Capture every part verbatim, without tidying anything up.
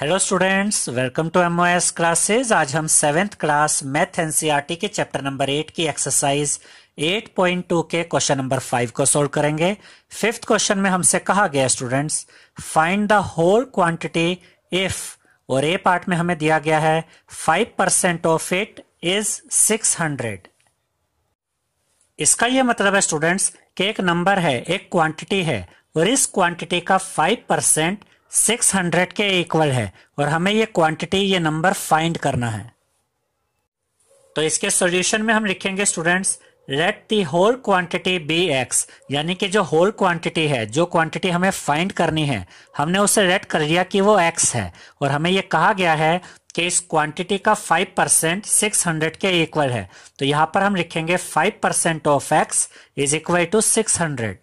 Hello students, welcome to MOS classes. आज हम seventh class math NCERT के chapter number eight की exercise eight point two के question number five को solve करेंगे। फिफ्थ क्वेश्चन में हमसे कहा गया students, find the whole quantity if, और ए पार्ट में हमें दिया गया है five percent of it is six hundred. इसका यह मतलब है स्टूडेंट्स कि एक नंबर है, एक क्वांटिटी है, और इस क्वांटिटी का फाइव परसेंट सिक्स हंड्रेड के इक्वल है, और हमें ये क्वांटिटी, ये नंबर फाइंड करना है। तो इसके सॉल्यूशन में हम लिखेंगे students, let the whole quantity be x, यानी कि जो होल क्वांटिटी है, जो क्वांटिटी हमें फाइंड करनी है, हमने उसे लेट कर लिया कि वो एक्स है, और हमें ये कहा गया है कि इस क्वांटिटी का फाइव परसेंट सिक्स हंड्रेड के इक्वल है। तो यहां पर हम लिखेंगे five percent of x is equal to six hundred,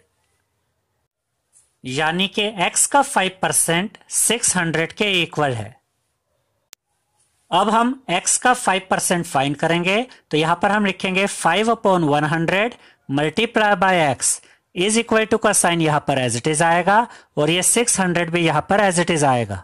यानी कि x का फाइव परसेंट सिक्स हंड्रेड के इक्वल है। अब हम x का फाइव परसेंट फाइंड करेंगे, तो यहां पर हम लिखेंगे five upon one hundred multiply by x is equal to का साइन यहां पर एज इट इज आएगा, और ये सिक्स हंड्रेड भी यहां पर एज इट इज आएगा।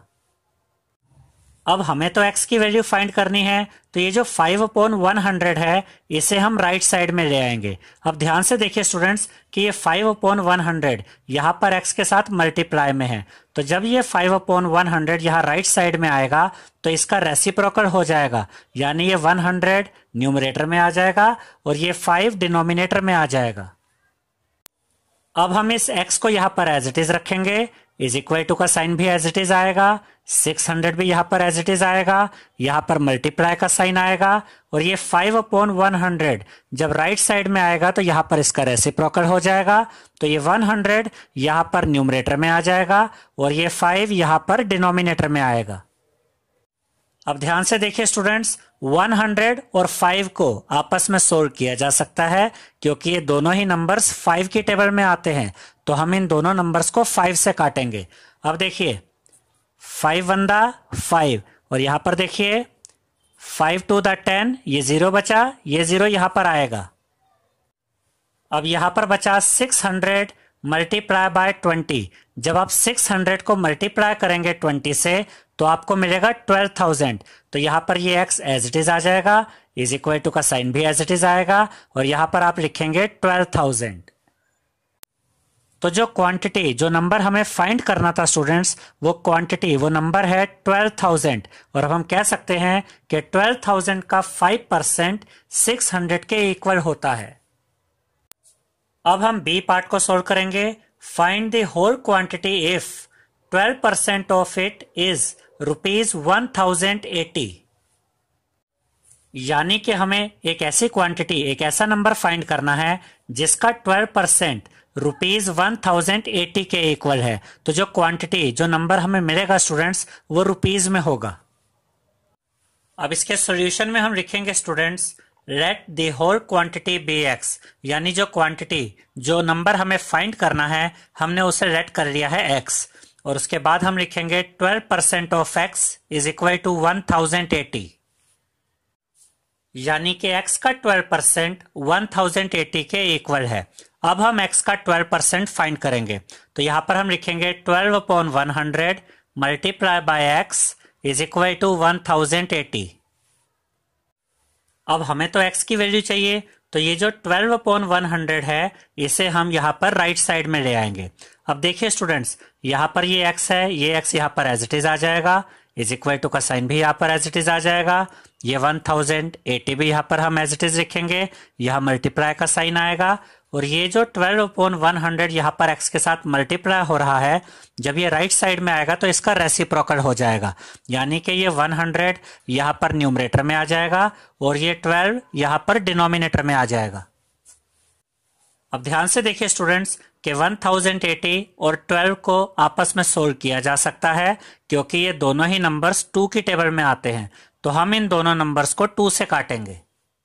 अब हमें तो x की वैल्यू फाइंड करनी है, तो ये जो फाइव अपॉन वन हंड्रेड है, इसे हम राइट साइड में ले आएंगे। अब ध्यान से देखिए स्टूडेंट्स कि ये फाइव अपॉन वन हंड्रेड यहाँ पर x के साथ मल्टीप्लाई में है, तो जब ये फाइव अपॉन वन हंड्रेड यहाँ राइट साइड में आएगा तो इसका रेसिप्रोकल हो जाएगा, यानी ये वन हंड्रेड न्यूमरेटर में आ जाएगा और ये फाइव डिनोमिनेटर में आ जाएगा। अब हम इस x को यहाँ पर एज इट इज रखेंगे, इज इक्वल टू का साइन भी एज इट इज आएगा, सिक्स हंड्रेड भी यहाँ पर एज इट इज आएगा, यहाँ पर मल्टीप्लाई का साइन आएगा, और ये फाइव अपॉन वन हंड्रेड जब राइट साइड में आएगा तो यहाँ पर इसका रेसिप्रोकल हो जाएगा, तो ये वन हंड्रेड यहाँ पर न्यूमरेटर में आ जाएगा और ये फाइव यहाँ पर डिनोमिनेटर में आएगा। अब ध्यान से देखिए स्टूडेंट्स, वन हंड्रेड और फाइव को आपस में सोल्व किया जा सकता है, क्योंकि ये दोनों ही नंबर्स फाइव की टेबल में आते हैं, तो हम इन दोनों नंबर्स को फाइव से काटेंगे। अब देखिए फाइव वन दा फाइव, और यहां पर देखिए फाइव टू दा टेन, ये जीरो बचा, ये जीरो यहां पर आएगा। अब यहां पर बचा six hundred multiply by twenty. जब आप सिक्स हंड्रेड को मल्टीप्लाई करेंगे ट्वेंटी से तो आपको मिलेगा ट्वेल्व थाउजेंड, तो यहां पर ये x एज इट इज आ जाएगा, इज इक्वल टू का साइन भी एज इट इज आएगा, और यहां पर आप लिखेंगे ट्वेल्व थाउजेंड। तो जो क्वांटिटी, जो नंबर हमें फाइंड करना था स्टूडेंट्स, वो क्वांटिटी, वो नंबर है ट्वेल्व थाउजेंड, और अब हम कह सकते हैं कि ट्वेल्व थाउजेंड का फाइव परसेंट सिक्स हंड्रेड के इक्वल होता है। अब हम बी पार्ट को सोल्व करेंगे। Find the whole quantity if twelve percent of it is rupees one thousand eighty, यानी कि हमें एक ऐसी क्वांटिटी, एक ऐसा नंबर फाइंड करना है जिसका twelve percent rupees one thousand eighty के इक्वल है। तो जो क्वांटिटी, जो नंबर हमें मिलेगा स्टूडेंट्स, वो रुपीज में होगा। अब इसके सॉल्यूशन में हम लिखेंगे students, let the whole quantity be x, यानी जो क्वांटिटी, जो नंबर हमें फाइंड करना है, हमने उसे लेट कर लिया है x, और उसके बाद हम लिखेंगे twelve percent of x is equal to one thousand eighty, यानी कि x का twelve percent one thousand eighty के इक्वल है। अब हम x का ट्वेल्व परसेंट फाइंड करेंगे, तो यहां पर हम लिखेंगे twelve upon one hundred multiply by x is equal to one thousand eighty. अब हमें तो x की वैल्यू चाहिए, तो ये जो ट्वेल्व अपॉन वन हंड्रेड है, इसे हम यहां पर राइट साइड में ले आएंगे। अब देखिए स्टूडेंट्स, यहां पर ये x है, ये x यहां पर एज इट इज आ जाएगा, इज इक्वल टू का साइन भी यहां पर एज इट इज आ जाएगा, ये वन थाउजेंड एटी भी यहां पर हम एज इट इज लिखेंगे, यहां मल्टीप्लाई का साइन आएगा, और ये जो ट्वेल्व अपॉन वन हंड्रेड यहां पर x के साथ मल्टीप्लाई हो रहा है, जब ये राइट साइड में आएगा तो इसका रेसिप्रोकल हो जाएगा, यानी कि ये वन हंड्रेड यहां पर न्यूमरेटर में आ जाएगा और ये ट्वेल्व यहां पर डिनोमिनेटर में आ जाएगा। अब ध्यान से देखिए स्टूडेंट्स कि वन थाउजेंड एटी और ट्वेल्व को आपस में सोल्व किया जा सकता है, क्योंकि ये दोनों ही नंबर्स टू की टेबल में आते हैं, तो हम इन दोनों नंबर्स को टू से काटेंगे।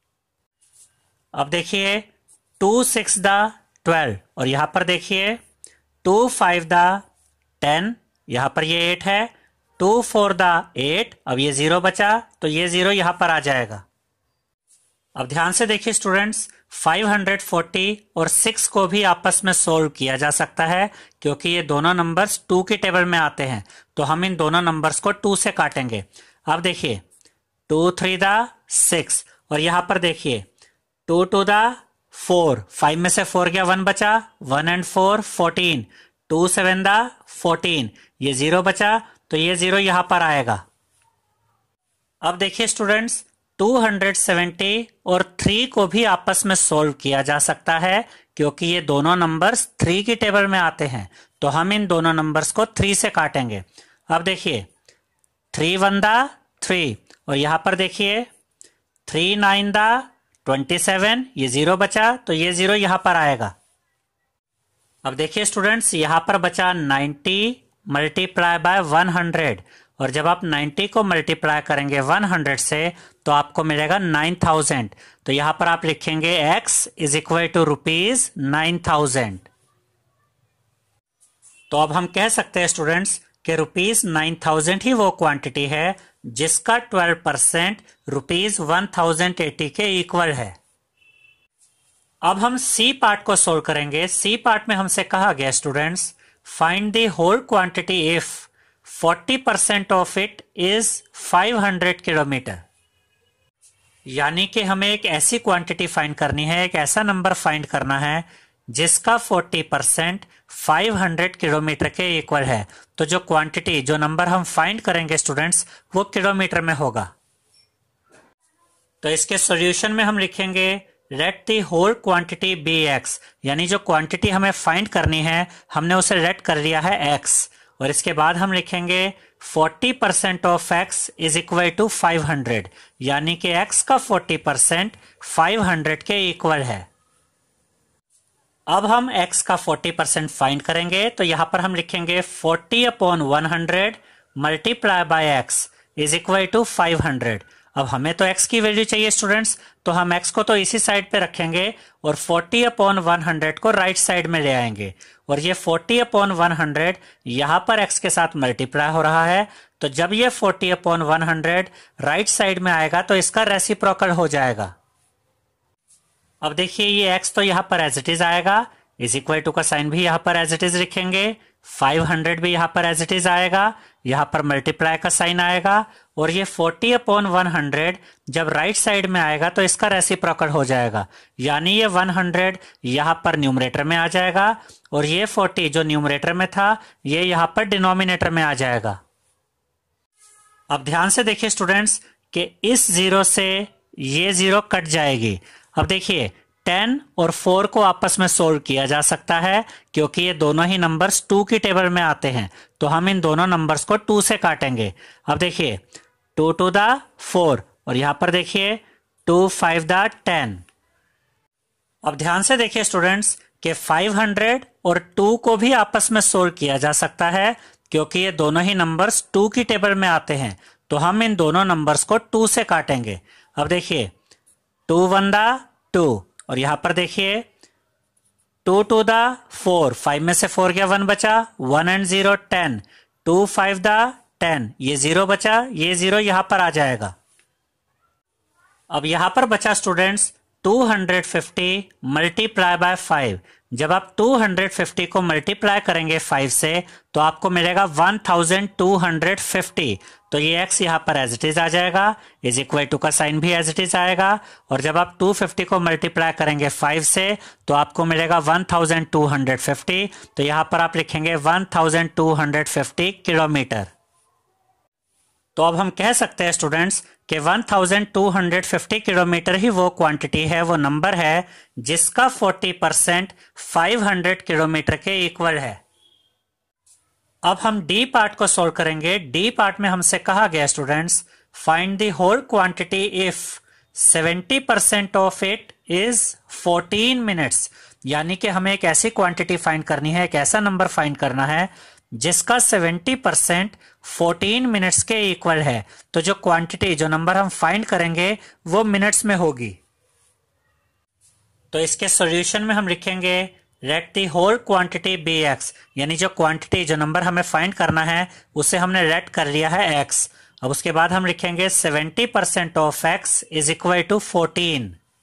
अब देखिए टू सिक्स दा ट्वेल्व, और यहां पर देखिए टू फाइव दा टेन, यहां पर ये एट है, टू फोर दा एट, अब ये जीरो बचा तो ये जीरो यहां पर आ जाएगा। अब ध्यान से देखिए स्टूडेंट्स, फाइव हंड्रेड फोर्टी और सिक्स को भी आपस में सोल्व किया जा सकता है क्योंकि ये दोनों नंबर्स टू की टेबल में आते हैं। तो हम इन दोनों नंबर्स को टू से काटेंगे। अब देखिए टू थ्री दा सिक्स, और यहां पर देखिए टू टू दा फोर, फाइव में से फोर गया, वन बचा, one and four fourteen, two seven the fourteen, ये जीरो बचा, तो ये जीरो यहां पर आएगा। अब देखिए स्टूडेंट्स, टू हंड्रेड सेवेंटी और थ्री को भी आपस में सोल्व किया जा सकता है क्योंकि ये दोनों नंबर्स थ्री की टेबल में आते हैं। तो हम इन दोनों नंबर्स को थ्री से काटेंगे। अब देखिए थ्री वन दा थ्री, और यहां पर देखिए three nine the twenty seven, ये जीरो बचा, तो ये जीरो यहां पर आएगा। अब देखिए स्टूडेंट्स, यहां पर बचा ninety multiply by one hundred, और जब आप नाइन्टी को मल्टीप्लाई करेंगे वन हंड्रेड से तो आपको मिलेगा नाइन थाउजेंड। तो यहां पर आप लिखेंगे x is equal to rupees nine thousand. तो अब हम कह सकते हैं स्टूडेंट्स कि रुपीज नाइन थाउजेंड ही वो क्वांटिटी है जिसका twelve percent rupees one thousand eighty के इक्वल है। अब हम सी पार्ट को सोल्व करेंगे। सी पार्ट में हमसे कहा गया students, find the whole quantity if forty percent of it is five hundred kilometre. यानी कि हमें एक ऐसी क्वांटिटी फाइंड करनी है, एक ऐसा नंबर फाइंड करना है जिसका forty percent five hundred kilometre के इक्वल है। तो जो क्वांटिटी, जो नंबर हम फाइंड करेंगे स्टूडेंट्स, वो किलोमीटर में होगा। तो इसके सॉल्यूशन में हम लिखेंगे let the whole quantity be x, यानी जो क्वांटिटी हमें फाइंड करनी है हमने उसे लेट कर लिया है x, और इसके बाद हम लिखेंगे forty percent of x is equal to five hundred, यानी कि x का फोर्टी परसेंट फाइव हंड्रेड के इक्वल है। अब हम x का फोर्टी परसेंट फाइंड करेंगे। तो यहां पर हम लिखेंगे forty upon one hundred multiply by x is equal to five hundred. अब हमें तो x की वैल्यू चाहिए स्टूडेंट्स, तो हम x को तो इसी साइड पे रखेंगे और फोर्टी अपॉन वन हंड्रेड को राइट साइड में ले आएंगे, और ये फोर्टी अपॉन वन हंड्रेड यहां पर x के साथ मल्टीप्लाई हो रहा है। तो जब ये forty upon one hundred right side में आएगा तो इसका रेसिप्रोकल हो जाएगा। अब देखिए ये x तो यहां पर एज इट इज आएगा, इज इक्वल टू का साइन भी यहां पर एज इट इज लिखेंगे, फाइव हंड्रेड भी यहां पर एज इट इज आएगा, यहां पर मल्टीप्लाई का साइन आएगा, और ये फोर्टी अपॉन वन हंड्रेड जब राइट साइड में आएगा तो इसका रेसिप्रोकल हो जाएगा, यानी ये वन हंड्रेड यहां पर न्यूमरेटर में आ जाएगा और ये फोर्टी जो न्यूमरेटर में था ये यहां पर डिनोमिनेटर में आ जाएगा। अब ध्यान से देखिए स्टूडेंट्स कि इस जीरो से ये जीरो कट जाएगी। अब देखिए टेन और फोर को आपस में सोल्व किया जा सकता है क्योंकि ये दोनों ही नंबर्स टू की टेबल में आते हैं, तो हम इन दोनों नंबर्स को टू से काटेंगे। अब देखिए टू टू दा फोर, और यहां पर देखिए टू फाइव दा टेन। अब ध्यान से देखिए स्टूडेंट्स कि फाइव हंड्रेड और टू को भी आपस में सोल्व किया जा सकता है क्योंकि ये दोनों ही नंबर्स टू की टेबल में आते हैं, तो हम इन दोनों नंबर्स को टू से काटेंगे। अब देखिए टू वन दा टू, और यहां पर देखिए टू टू दा फोर, फाइव में से फोर गया, वन बचा, one and zero ten, two five दा टेन, ये जीरो बचा, ये जीरो यहां पर आ जाएगा। अब यहां पर बचा students two hundred fifty multiply by five. जब आप टू हंड्रेड फिफ्टी को मल्टीप्लाई करेंगे फाइव से तो आपको मिलेगा one thousand two hundred fifty, तो ये x यहां पर एज इट इज आ जाएगा, इज इक्वल टू का साइन भी एज इट इज आएगा, और जब आप टू फिफ्टी को मल्टीप्लाई करेंगे फाइव से तो आपको मिलेगा one thousand two hundred fifty, तो यहां पर आप लिखेंगे one thousand two hundred fifty kilometre. तो अब हम कह सकते हैं स्टूडेंट्स कि one thousand two hundred fifty kilometre ही वो क्वांटिटी है, वो नंबर है जिसका forty percent five hundred kilometre के इक्वल है। अब हम डी पार्ट को सोल्व करेंगे। डी पार्ट में हमसे कहा गया students find the whole quantity if seventy percent of it is fourteen minutes, यानी कि हमें एक ऐसी क्वांटिटी फाइंड करनी है, एक ऐसा नंबर फाइंड करना है जिसका सेवेंटी परसेंट फोर्टीन मिनट्स के इक्वल है। तो जो क्वांटिटी, जो नंबर हम फाइंड करेंगे वो मिनट्स में होगी। तो इसके सॉल्यूशन में हम लिखेंगे let the whole quantity be x, यानी जो क्वांटिटी, जो नंबर हमें फाइंड करना है उसे हमने लेट कर लिया है x। अब उसके बाद हम लिखेंगे seventy percent of x is equal to fourteen.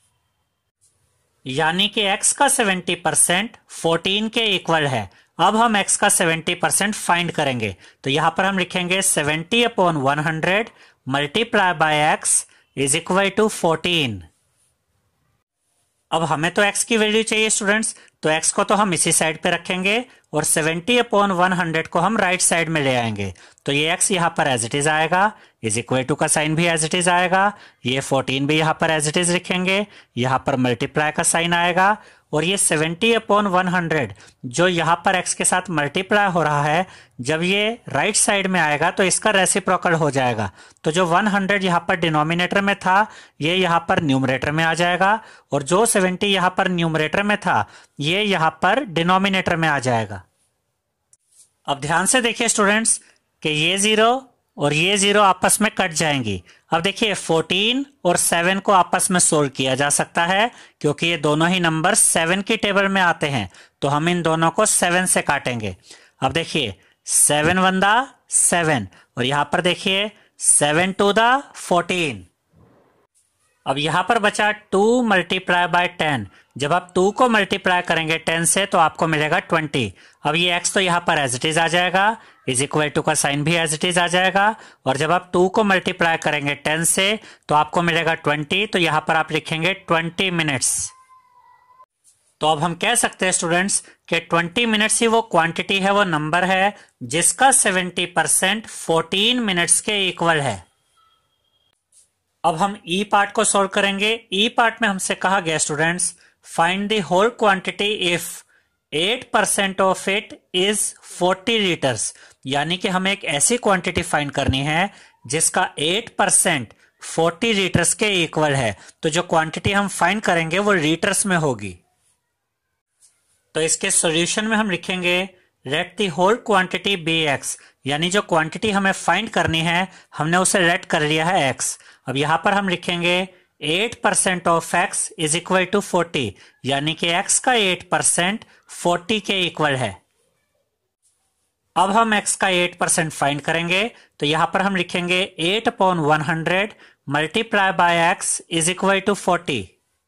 यानी कि x का सेवेंटी परसेंट फोर्टीन के इक्वल है। अब हम x का सेवेंटी परसेंट फाइंड करेंगे, तो यहां पर हम लिखेंगे seventy upon one hundred multiply by x is equal to fourteen. अब हमें तो x की वैल्यू चाहिए स्टूडेंट्स, तो x को तो हम इसी साइड पे रखेंगे और सेवेंटी अपॉन वन हंड्रेड को हम राइट साइड में ले आएंगे। तो ये x यहाँ पर एज इट इज आएगा, इज इक्वल टू का साइन भी एज इट इज आएगा, ये फोर्टीन भी यहाँ पर एज इट इज लिखेंगे, यहाँ पर मल्टीप्लाई का साइन आएगा और ये सेवेंटी अपॉन वन हंड्रेड जो यहाँ पर x के साथ मल्टीप्लाई हो रहा है, जब ये राइट साइड में आएगा तो इसका रेसिप्रोकल हो जाएगा। तो जो वन हंड्रेड यहाँ पर डिनोमिनेटर में था ये यहाँ पर न्यूमरेटर में आ जाएगा और जो सेवेंटी यहाँ पर न्यूमरेटर में था ये यहाँ पर डिनोमिनेटर में आ जाएगा। अब ध्यान से देखिए स्टूडेंट्स कि ये जीरो और ये जीरो आपस में कट जाएंगी। अब देखिए फोर्टीन और सेवन को आपस में सोल्व किया जा सकता है क्योंकि ये दोनों ही नंबर सेवन की टेबल में आते हैं, तो हम इन दोनों को सेवन से काटेंगे। अब देखिए सेवन वन दा सेवन और यहां पर देखिए सेवन टू दा फोर्टीन। अब यहां पर बचा टू मल्टीप्लाई बाय टेन। जब आप टू को मल्टीप्लाई करेंगे टेन से तो आपको मिलेगा ट्वेंटी। अब ये x तो यहाँ पर एज इट इज आ जाएगा, इज इक्वल टू का साइन भी एज इट इज आ जाएगा और जब आप टू को मल्टीप्लाई करेंगे टेन से तो आपको मिलेगा ट्वेंटी। तो यहाँ पर आप लिखेंगे ट्वेंटी मिनट्स। तो अब हम कह सकते हैं स्टूडेंट्स कि ट्वेंटी मिनट्स ही वो क्वांटिटी है, वो नंबर है जिसका सेवेंटी परसेंट फोर्टीन मिनट्स के इक्वल है। अब हम ई पार्ट को सोल्व करेंगे। ई पार्ट में हमसे कहा गया students find the whole quantity if eight percent of it is forty litres, यानी कि हमें एक ऐसी क्वांटिटी फाइंड करनी है जिसका एट परसेंट फोर्टी लीटर्स के इक्वल है। तो जो क्वांटिटी हम फाइंड करेंगे वो लीटर्स में होगी। तो इसके सॉल्यूशन में हम लिखेंगे let the whole quantity be x, यानी जो क्वांटिटी हमें फाइंड करनी है हमने उसे लेट कर लिया है x। अब यहां पर हम लिखेंगे eight percent of x is equal to forty, यानी कि x का एट परसेंट फोर्टी के इक्वल है। अब हम x का एट परसेंट फाइंड करेंगे, तो यहां पर हम लिखेंगे eight upon one hundred multiply by x is equal to forty.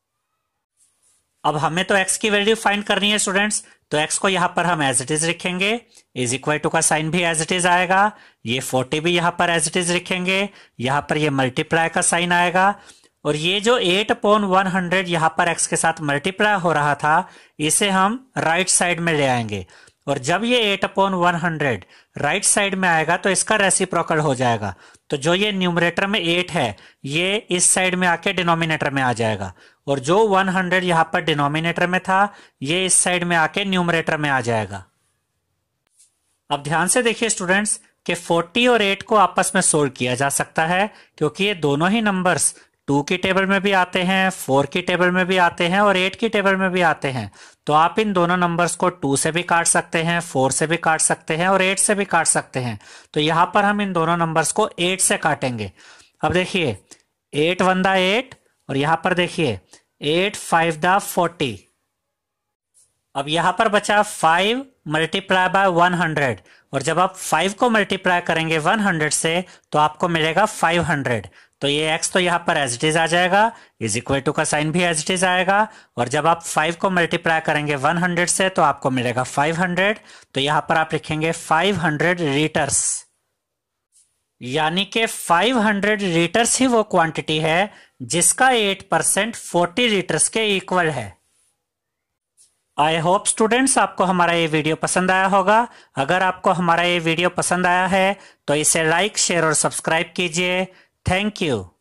अब हमें तो x की वैल्यू फाइंड करनी है स्टूडेंट्स, तो x को यहां पर हम एज इट इज लिखेंगे, इज इक्वल टू का साइन भी एज इट इज आएगा, ये फोर्टी भी यहां पर एज इट इज लिखेंगे, यहां पर ये मल्टीप्लाई का साइन आएगा और ये जो एट अपॉन वन हंड्रेड यहां पर x के साथ मल्टीप्लाई हो रहा था इसे हम राइट साइड में ले आएंगे और जब ये eight upon one hundred right side में आएगा तो इसका रेसिप्रोकल हो जाएगा। तो जो ये न्यूमरेटर में एट है ये इस साइड में आके डिनोमिनेटर में आ जाएगा और जो वन हंड्रेड यहां पर डिनोमिनेटर में था ये इस साइड में आके न्यूमरेटर में आ जाएगा। अब ध्यान से देखिए स्टूडेंट्स कि फोर्टी और एट को आपस में सोल्व किया जा सकता है क्योंकि ये दोनों ही नंबर्स टू की टेबल में भी आते हैं, फोर की टेबल में भी आते हैं और एट की टेबल में भी आते हैं। तो आप इन दोनों नंबर्स को टू से भी काट सकते हैं, फोर से भी काट सकते हैं और एट से भी काट सकते हैं। तो यहां पर हम इन दोनों नंबर्स को एट से काटेंगे। अब देखिए एट वन दा एट और यहां पर देखिए एट फाइव दा फोर्टी। अब यहां पर बचा five multiply by one hundred और जब आप फाइव को मल्टीप्लाई करेंगे वन हंड्रेड से तो आपको मिलेगा फाइव हंड्रेड। तो ये x तो यहां पर एज इट इज आ जाएगा, इज इक्वल टू का साइन भी एज इट इज आएगा और जब आप फाइव को मल्टीप्लाई करेंगे वन हंड्रेड से तो आपको मिलेगा फाइव हंड्रेड। तो यहां पर आप लिखेंगे फाइव हंड्रेड लीटर्स, यानी कि फाइव हंड्रेड लीटर्स ही वो क्वांटिटी है जिसका एट परसेंट फोर्टी लीटर्स के इक्वल है। आई होप स्टूडेंट्स आपको हमारा ये वीडियो पसंद आया होगा। अगर आपको हमारा ये वीडियो पसंद आया है तो इसे लाइक, शेयर और सब्सक्राइब कीजिए। Thank you.